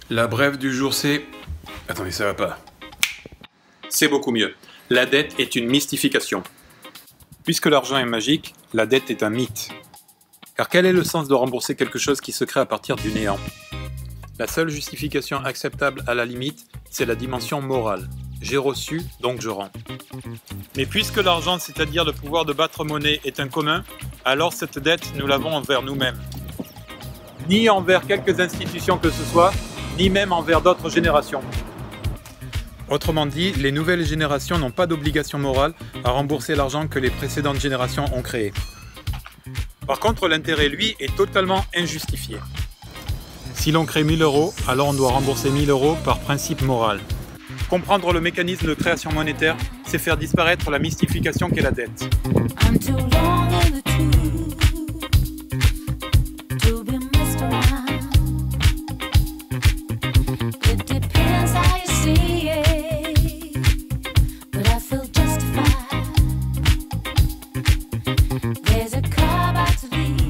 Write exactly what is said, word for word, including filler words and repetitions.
La brève du jour c'est... Attendez, ça va pas. C'est beaucoup mieux. La dette est une mystification. Puisque l'argent est magique, la dette est un mythe. Car quel est le sens de rembourser quelque chose qui se crée à partir du néant? La seule justification acceptable à la limite, c'est la dimension morale. J'ai reçu, donc je rends. Mais puisque l'argent, c'est-à-dire le pouvoir de battre monnaie, est un commun, alors cette dette, nous l'avons envers nous-mêmes. Ni envers quelques institutions que ce soit, ni même envers d'autres générations. Autrement dit, les nouvelles générations n'ont pas d'obligation morale à rembourser l'argent que les précédentes générations ont créé. Par contre, l'intérêt, lui, est totalement injustifié. Si l'on crée mille euros, alors on doit rembourser mille euros par principe moral. Comprendre le mécanisme de création monétaire, c'est faire disparaître la mystification qu'est la dette. There's a car about to leave.